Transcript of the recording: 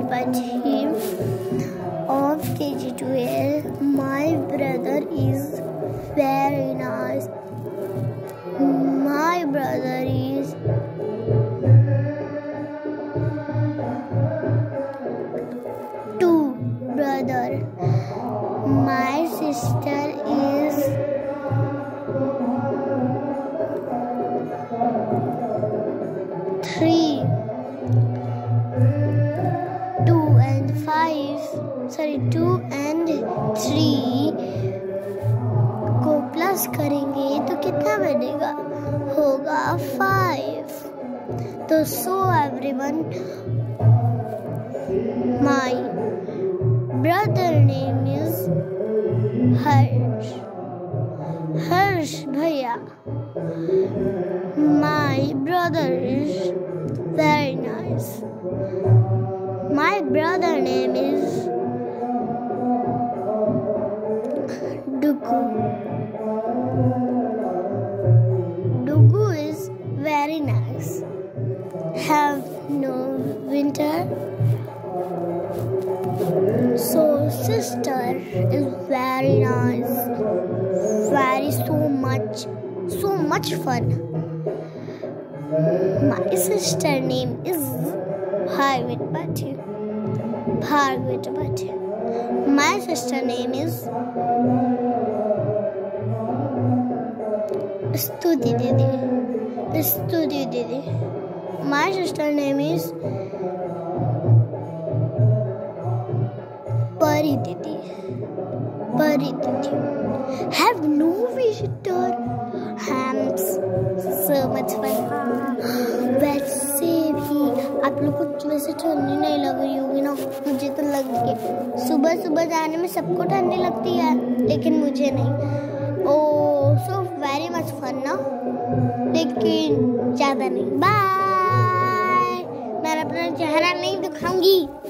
Bhargavvi of KG12. My brother is very nice. My brother is two brother. My sister is three. 2 and 3 को plus करेंगे तो कितना बनेगा? होगा 5. तो so everyone, my brother name is Harsh भैया. My brother is very nice. My brother name is Dugu. Dugu is very nice. Have no winter. So sister is very nice. Very so much fun. My sister name is Bhargavvi. My sister name is Stuti Didi. My sister name is Pari Didi. Have no visitor. So much fun. वैसे भी आप लोग को वैसे ठंडी नहीं लग रही होगी ना? मुझे तो लग गई. सुबह जाने में सबको ठंडी लगती है, लेकिन मुझे नहीं. Oh, so very much fun ना, लेकिन ज़्यादा नहीं. बाय. मैं अपना चेहरा नहीं दिखाऊंगी.